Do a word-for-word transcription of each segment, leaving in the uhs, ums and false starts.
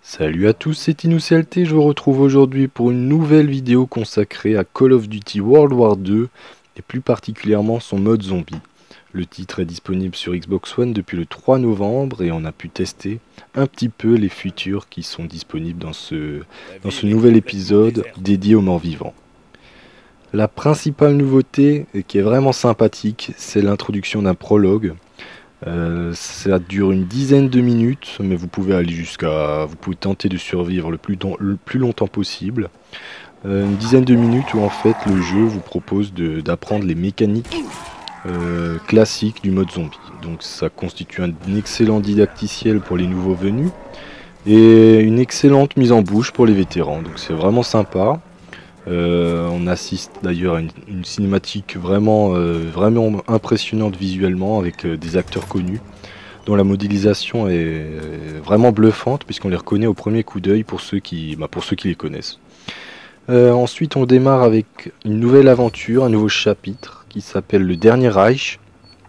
Salut à tous, c'est InusCLT, je vous retrouve aujourd'hui pour une nouvelle vidéo consacrée à Call of Duty World War deux et plus particulièrement son mode zombie. Le titre est disponible sur Xbox One depuis le trois novembre et on a pu tester un petit peu les features qui sont disponibles dans ce, dans ce nouvel épisode dédié aux morts vivants. La principale nouveauté, et qui est vraiment sympathique, c'est l'introduction d'un prologue. Euh, ça dure une dizaine de minutes, mais vous pouvez aller jusqu'à, vous pouvez tenter de survivre le plus, don- le plus longtemps possible. Euh, une dizaine de minutes où en fait le jeu vous propose de- d'apprendre les mécaniques euh, classiques du mode zombie. Donc ça constitue un, excellent didacticiel pour les nouveaux venus et une excellente mise en bouche pour les vétérans. Donc c'est vraiment sympa. Euh, on assiste d'ailleurs à une, une cinématique vraiment, euh, vraiment impressionnante visuellement avec euh, des acteurs connus dont la modélisation est euh, vraiment bluffante puisqu'on les reconnaît au premier coup d'œil pour ceux qui, bah, pour ceux qui les connaissent. Euh, ensuite on démarre avec une nouvelle aventure, un nouveau chapitre qui s'appelle le Dernier Reich,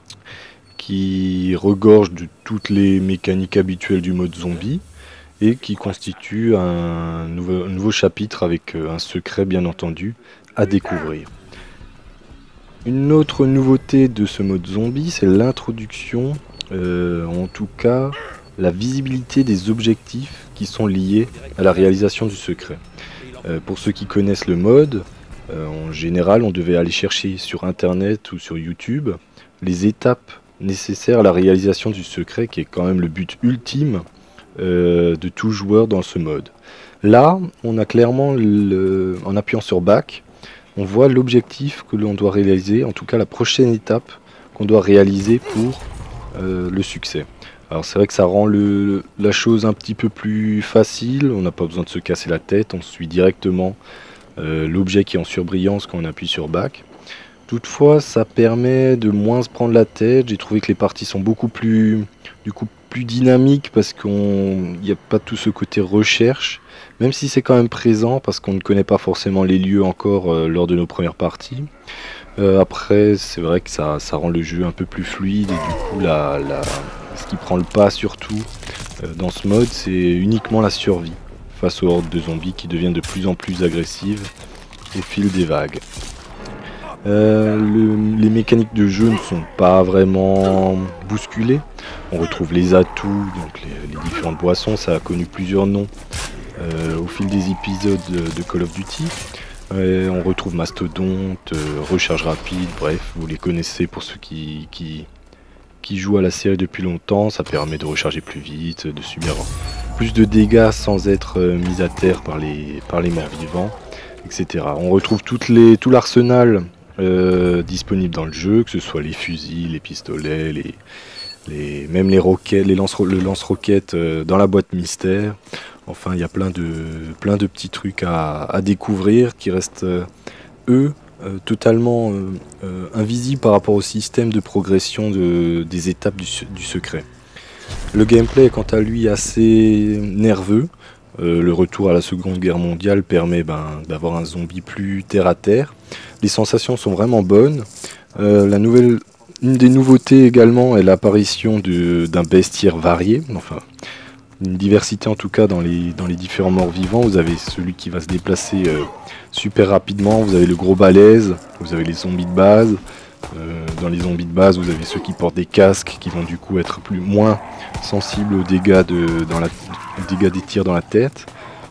qui regorge de toutes les mécaniques habituelles du mode zombie et qui constitue un nouveau, un nouveau chapitre avec euh, un secret bien entendu à découvrir. Une autre nouveauté de ce mode zombie, c'est l'introduction, euh, en tout cas la visibilité des objectifs qui sont liés à la réalisation du secret. Euh, pour ceux qui connaissent le mode, euh, en général on devait aller chercher sur internet ou sur YouTube les étapes nécessaires à la réalisation du secret, qui est quand même le but ultime Euh, de tout joueur dans ce mode. Là, on a clairement, le, en appuyant sur Back, on voit l'objectif que l'on doit réaliser, en tout cas la prochaine étape qu'on doit réaliser pour euh, le succès. Alors c'est vrai que ça rend le, la chose un petit peu plus facile, on n'a pas besoin de se casser la tête, on suit directement euh, l'objet qui est en surbrillance quand on appuie sur Back. Toutefois, ça permet de moins se prendre la tête. J'ai trouvé que les parties sont beaucoup plus, du coup, plus dynamiques parce qu'il n'y a pas tout ce côté recherche, même si c'est quand même présent parce qu'on ne connaît pas forcément les lieux encore euh, lors de nos premières parties. Euh, après, c'est vrai que ça, ça rend le jeu un peu plus fluide et du coup, la, la, ce qui prend le pas surtout euh, dans ce mode, c'est uniquement la survie face aux hordes de zombies qui deviennent de plus en plus agressives au fil des vagues. Euh, le, les mécaniques de jeu ne sont pas vraiment bousculées. On retrouve les atouts, donc les, les différentes boissons, ça a connu plusieurs noms euh, au fil des épisodes de, de Call of Duty. Euh, on retrouve Mastodonte, euh, recharge rapide, bref, vous les connaissez pour ceux qui, qui, qui jouent à la série depuis longtemps. Ça permet de recharger plus vite, de subir plus de dégâts sans être euh, mis à terre par les, par les morts vivants, et cetera. On retrouve toutes les, tout l'arsenal Euh, disponibles dans le jeu, que ce soit les fusils, les pistolets, les, les, même les roquettes, les lance, le lance-roquettes euh, dans la boîte mystère. Enfin, il y a plein de, plein de petits trucs à, à découvrir qui restent, euh, eux, euh, totalement euh, euh, invisibles par rapport au système de progression de, des étapes du, du secret. Le gameplay est quant à lui assez nerveux. Euh, le retour à la Seconde Guerre mondiale permet ben, d'avoir un zombie plus terre à terre. Les sensations sont vraiment bonnes. Euh, la nouvelle, une des nouveautés également est l'apparition d'un bestiaire varié, enfin une diversité en tout cas dans les, dans les différents morts vivants. Vous avez celui qui va se déplacer euh, super rapidement, vous avez le gros balèze, vous avez les zombies de base. Euh, dans les zombies de base, vous avez ceux qui portent des casques qui vont du coup être plus, moins sensibles aux dégâts, de, dans la, aux dégâts des tirs dans la tête.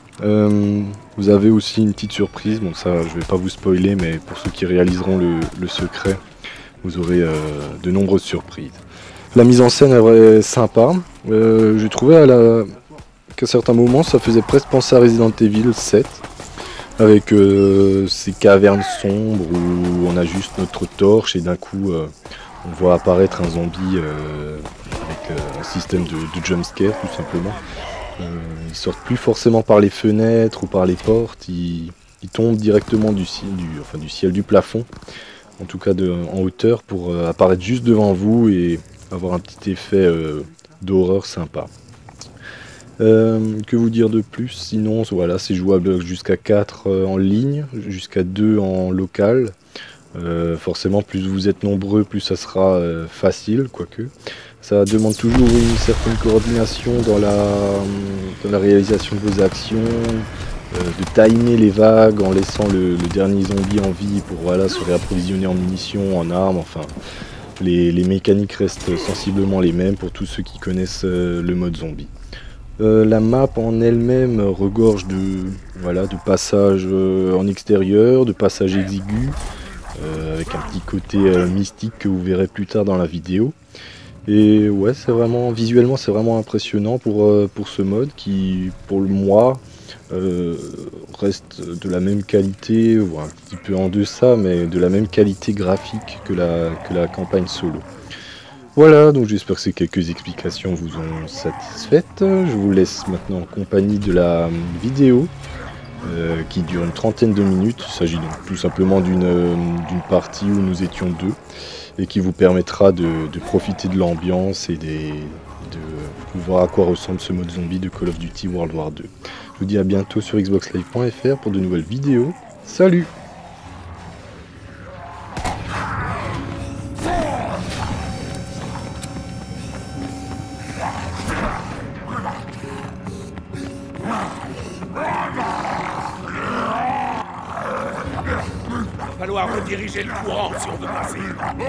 Euh, vous avez aussi une petite surprise, bon ça je vais pas vous spoiler, mais pour ceux qui réaliseront le, le secret, vous aurez euh, de nombreuses surprises. La mise en scène est vrai sympa. Euh, J'ai trouvé à la... qu'à certains moments ça faisait presque penser à Resident Evil sept. Avec euh, ces cavernes sombres où on a juste notre torche et d'un coup euh, on voit apparaître un zombie euh, avec euh, un système de, de jumpscare tout simplement. Euh, ils sortent plus forcément par les fenêtres ou par les portes, ils, ils tombent directement du ciel, du, enfin, du ciel du plafond, en tout cas de, en hauteur, pour euh, apparaître juste devant vous et avoir un petit effet euh, d'horreur sympa. Euh, que vous dire de plus? Sinon, voilà, c'est jouable jusqu'à quatre euh, en ligne, jusqu'à deux en local. Euh, forcément, plus vous êtes nombreux, plus ça sera euh, facile, quoique. Ça demande toujours une certaine coordination dans la, dans la réalisation de vos actions, euh, de timer les vagues en laissant le, le dernier zombie en vie pour voilà, se réapprovisionner en munitions, en armes, enfin les, les mécaniques restent sensiblement les mêmes pour tous ceux qui connaissent euh, le mode zombie. Euh, la map en elle-même regorge de, voilà, de passages euh, en extérieur, de passages exigus, euh, avec un petit côté euh, mystique que vous verrez plus tard dans la vidéo. Et ouais, c'est vraiment, visuellement c'est vraiment impressionnant pour, euh, pour ce mode qui, pour le moi, euh, reste de la même qualité, ou un petit peu en deçà, mais de la même qualité graphique que la, que la campagne solo. Voilà, donc j'espère que ces quelques explications vous ont satisfaites. Je vous laisse maintenant en compagnie de la vidéo euh, qui dure une trentaine de minutes. Il s'agit donc tout simplement d'une euh, d'une partie où nous étions deux et qui vous permettra de, de profiter de l'ambiance et des, de voir à quoi ressemble ce mode zombie de Call of Duty World War deux. Je vous dis à bientôt sur xbox live point f r pour de nouvelles vidéos. Salut! Il va falloir rediriger le courant si on veut passer.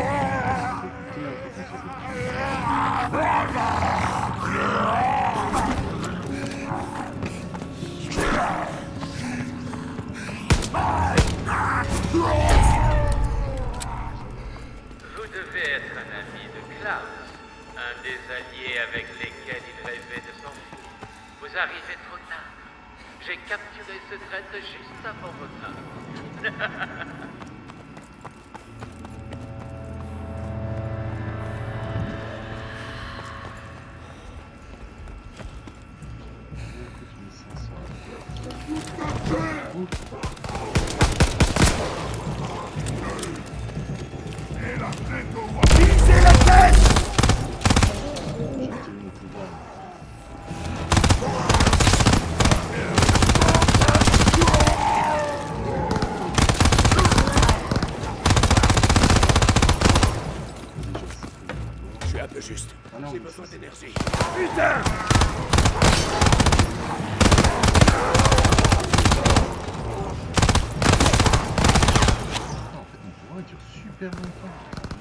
Vous devez être un ami de Klaus, un des alliés avec lesquels il rêvait de s'enfuir. Vous arrivez trop tard. J'ai capturé ce traître juste avant votre arrivée. Visez la tête! Je suis un peu juste. J'ai besoin d'énergie. Putain! Il dure super longtemps.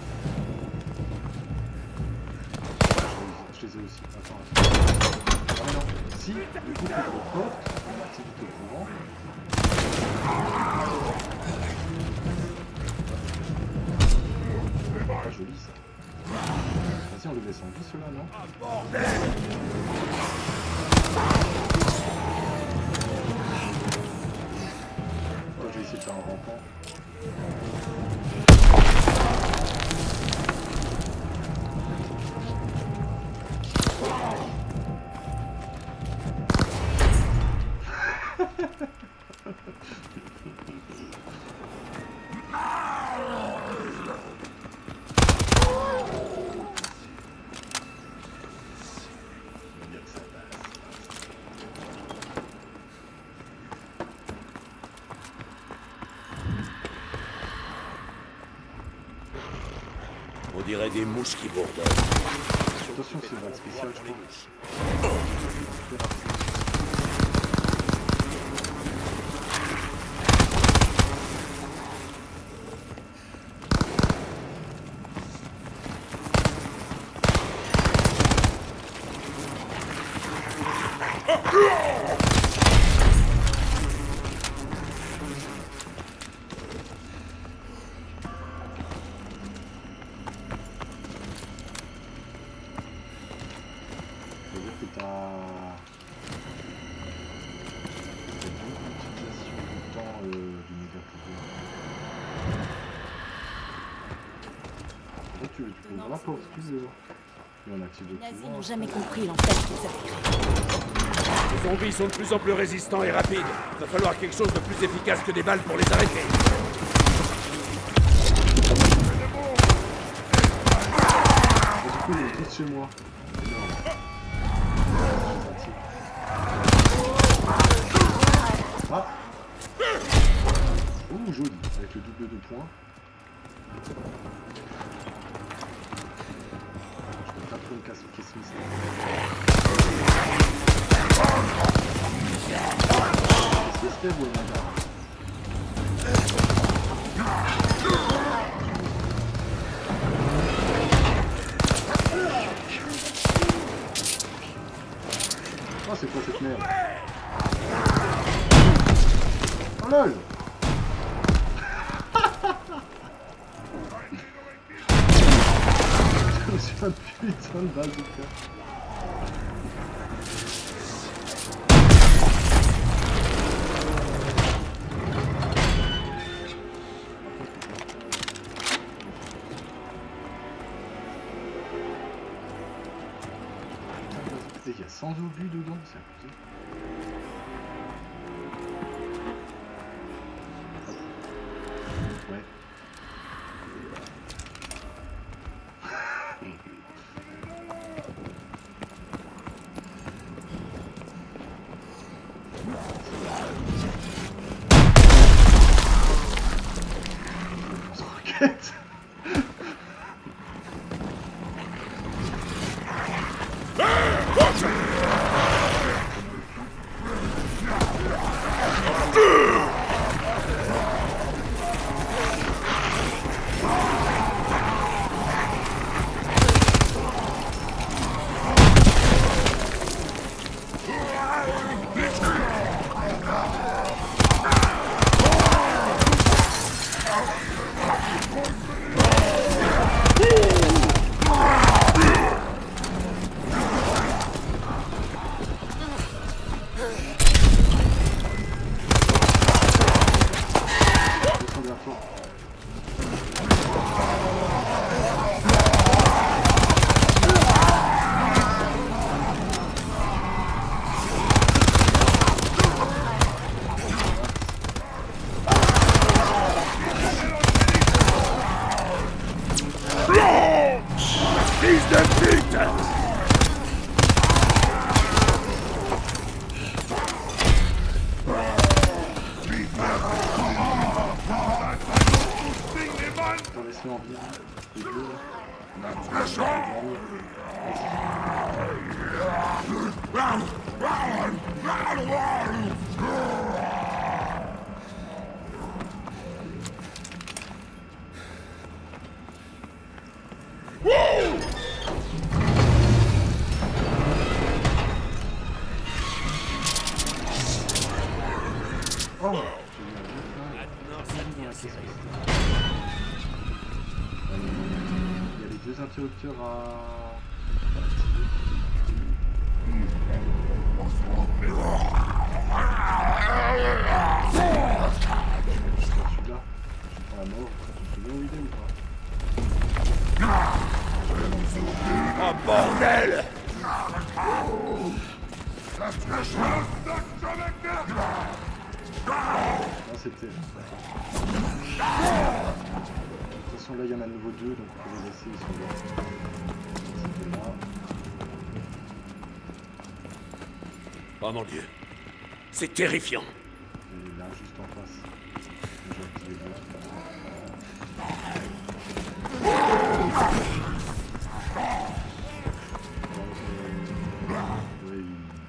Je les ai aussi. Attends, attends. Ah mais non. Si, du coup, il faut trop fort. On active le courant. Pas joli ça. Vas-y, on le laisse en vie ceux-là, non? Ah bordel! Oh, je vais essayer de faire un rampant. On dirait des mouches qui bourdonnent. Attention, c'est une vague spéciale, je crois. Tu, tu peux voir pour ce que tu veux. Et on active le Les nazis pouvoir. n'ont jamais compris l'empire qu'ils avaient créé. Les zombies sont de plus en plus résistants et rapides. Il va falloir quelque chose de plus efficace que des balles pour les arrêter. Et du coup, il est tous chez moi. Ah. Ouh, joli, avec le double de points. Je peux T'as trop une casse caisse mystère. Caisse mystère ou un gars? Oh, c'est quoi cette merde? Oh lol! Je suis un putain de bazooka. Il y a cent obus dedans, c'est abusé. Ouais. Roquette. Interrupteur à... Celui-là, je prends la mort, tu te souviens où il est ou pas? Oh bordel! Non, c'était... Attention, là il y en a à nouveau deux, donc on peut les laisser, ils sont là. C'était là. Oh mon dieu, c'est terrifiant. Et là, juste en face. J'ai activé l'autre. Oui.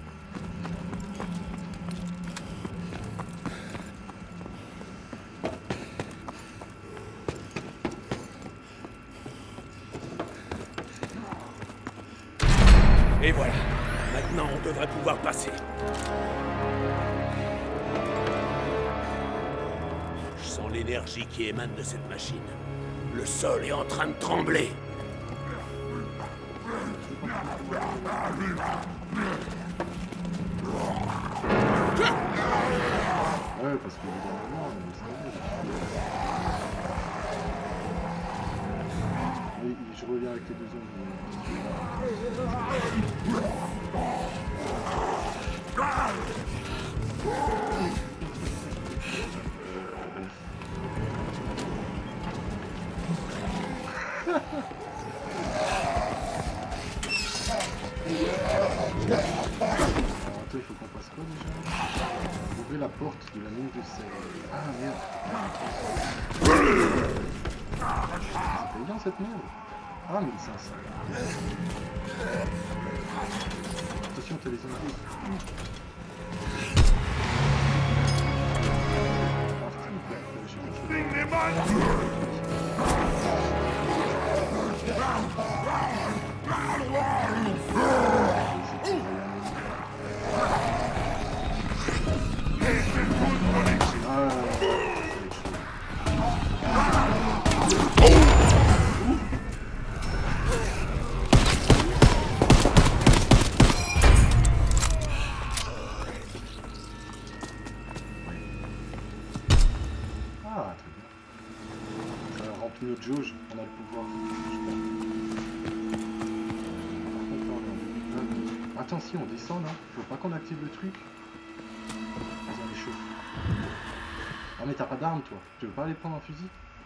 Et voilà, maintenant on devrait pouvoir passer. Je sens l'énergie qui émane de cette machine. Le sol est en train de trembler. Ouais, parce que évidemment, oui, je reviens avec les deux hommes. Il faut qu'on passe quoi déjà? Ouvrez la porte de la mine de sel. Ah merde. C'est bien cette merde. Ah, mille cinq cents. Attention, t'as les zombies. Ah, très bien. Ça remplit notre jauge, on a le pouvoir. Attends, si on descend là, faut pas qu'on active le truc. Vas-y, on est chaud. Ah, mais t'as pas d'arme toi, tu veux pas aller prendre un fusil?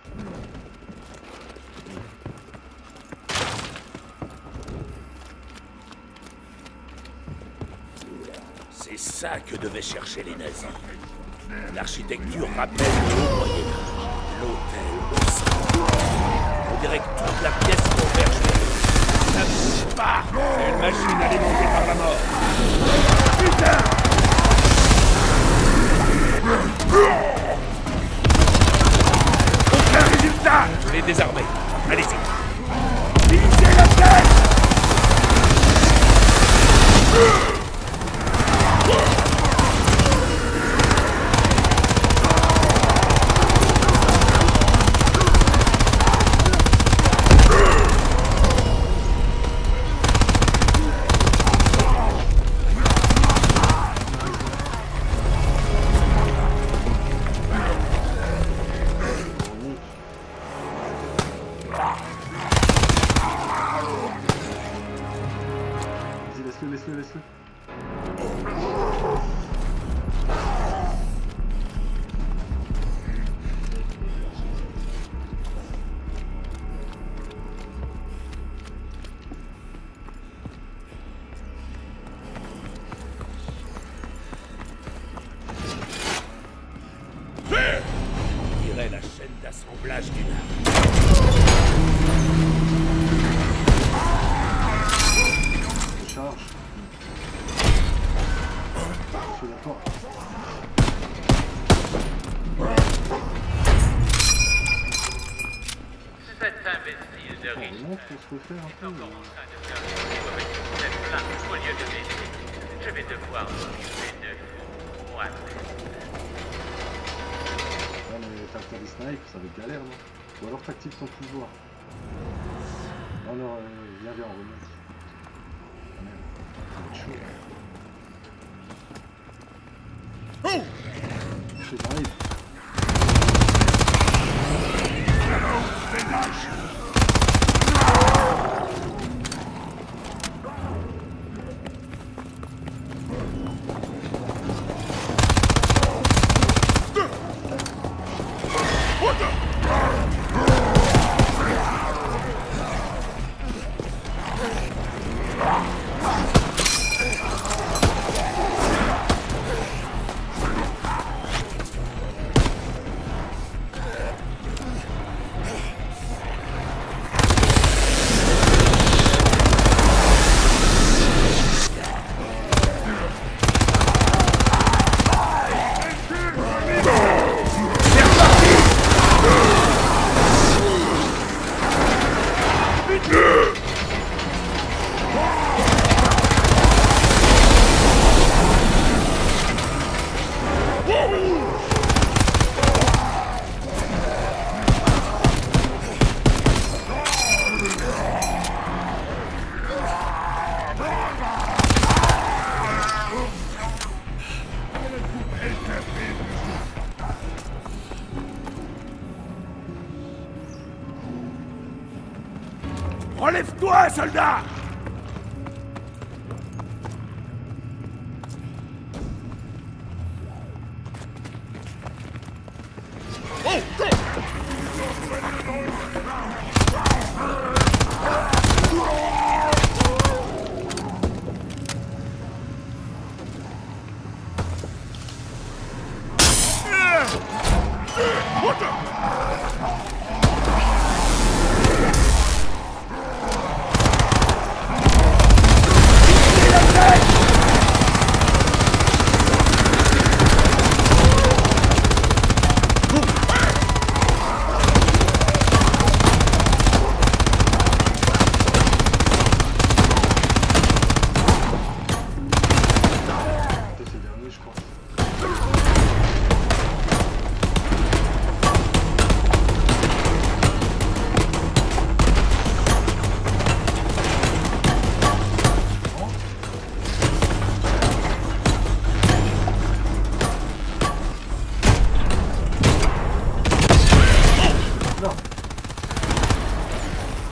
C'est ça que devaient chercher les nazis. L'architecture rappelle le haut Moyen-Âge. L'hôtel au centre. On dirait que toute la pièce converge. Ça ne bouge pas. C'est une machine alimentée par la mort. Putain! Aucun résultat! Je l'ai désarmé. Allez-y. Visez la tête! Laisse-le, laisse-le, laisse-le. On dirait la chaîne d'assemblage d'une arme. Charge. Sur la porte. Cet imbécile de On Rich remonte pour se refaire un est peu. encore en train de faire cette plainte au lieu de m'aider. Je vais devoir m'occuper de vous, moi. Ouais, mais t'as fait des snipes, ça va être galère, non? Ou alors t'actives ton pouvoir. Non, non, euh, viens, viens, on remonte. Ah merde, ça va être chaud. Je j'arrive. Relève-toi, soldat!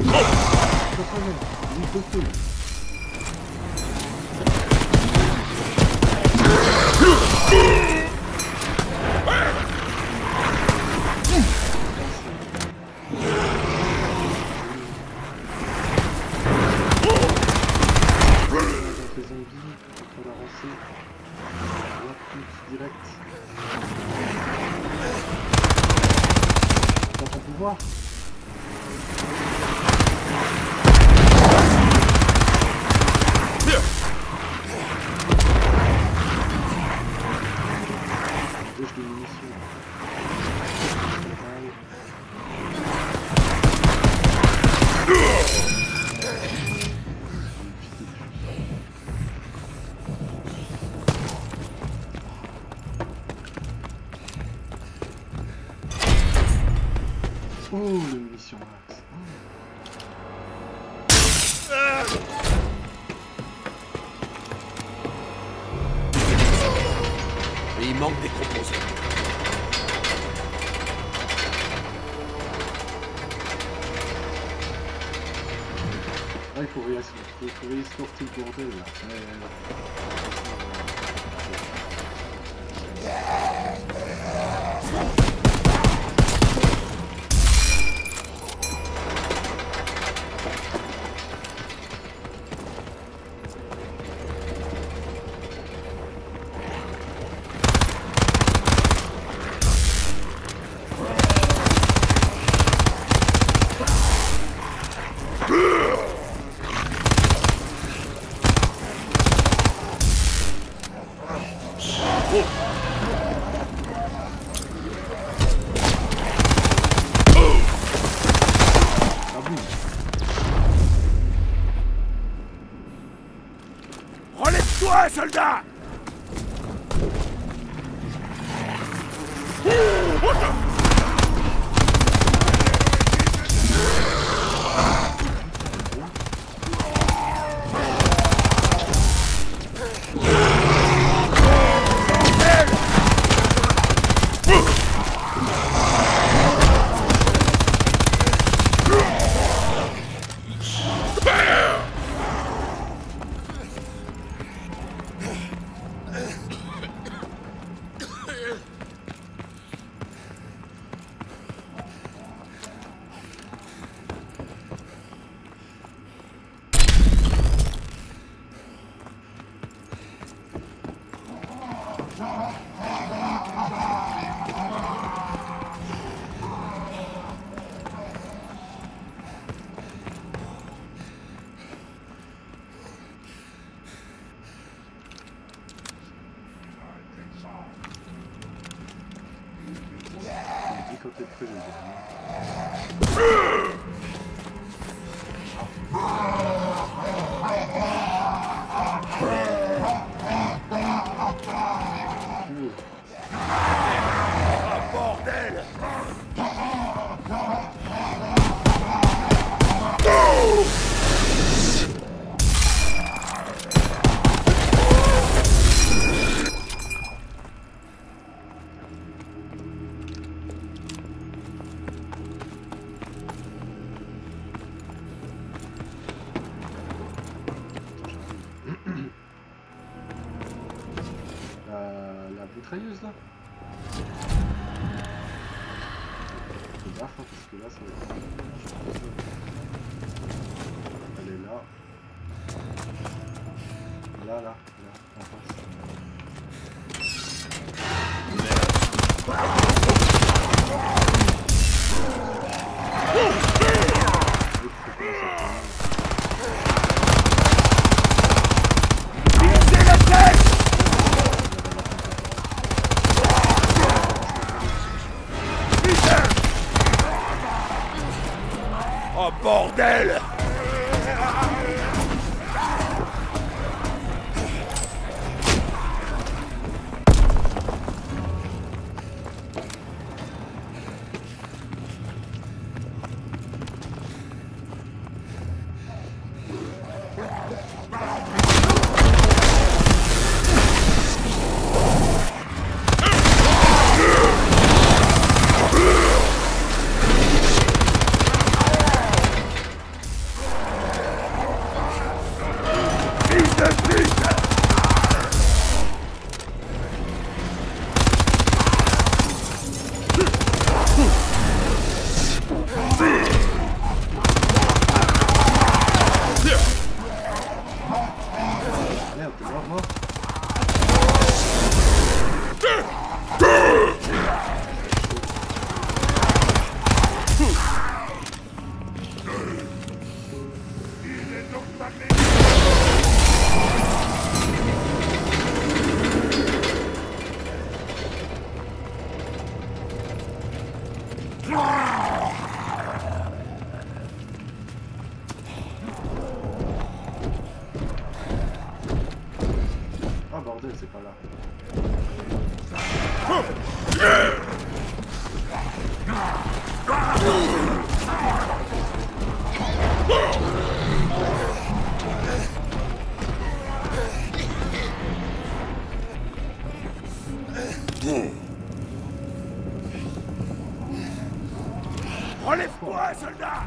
Oh, les munitions Axe. Et il manque des composants. Là, il faut réescorter il faut réescorter le bordel là. Ouais, Relève-toi, soldat! quand t'es prêt, je Oh bordel! La mitrailleuse là. Fais gaffe hein, parce que là ça va être... Elle est là. Là, là, là, en face. Visez la tête! Oh bordel! Ah bordel, c'est pas là. Relève-toi, soldat!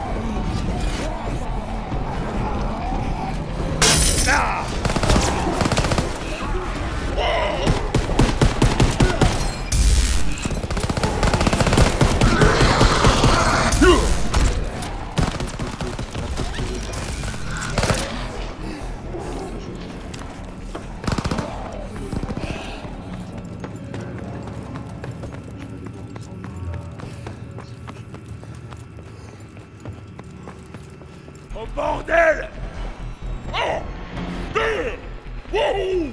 Là! Oh bordel! Oh! Deux! Wouhou!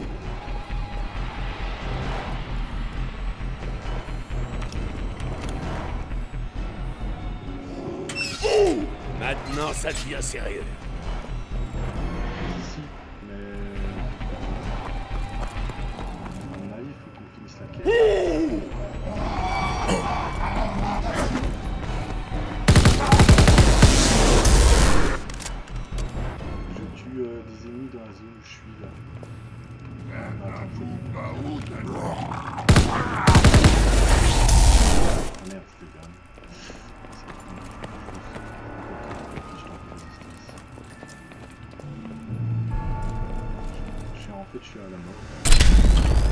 Ouh! Maintenant ça devient sérieux. Ici, mais... À mon avis, il faut qu'on finisse la quête. Ouh! Je tue euh, des ennemis dans la zone où je suis là. Ah, attends, faut... Ah merde, c'était bien. Je suis en fait, je suis à la mort.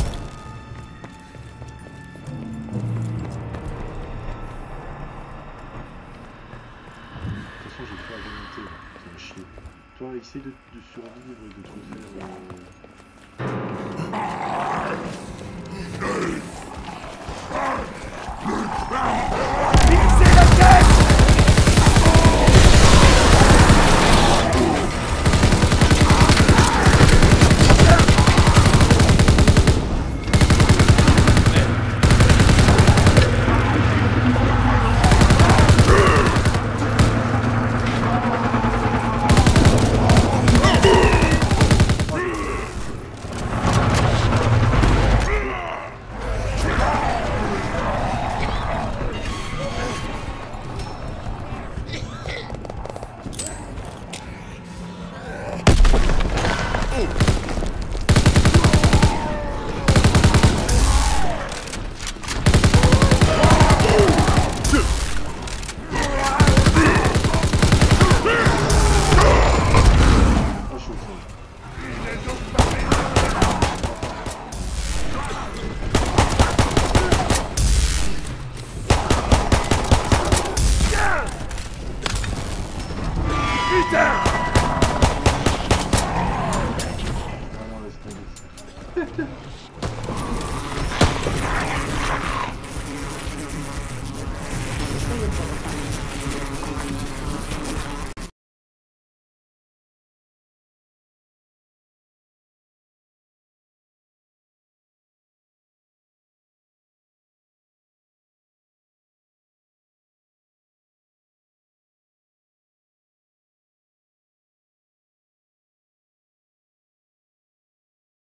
De toute façon, j'ai fait la volonté, là. Ça va chier. Toi, essaye de, de survivre et de te refaire... Euh... Fixez la tête! Vraiment, laisse tomber.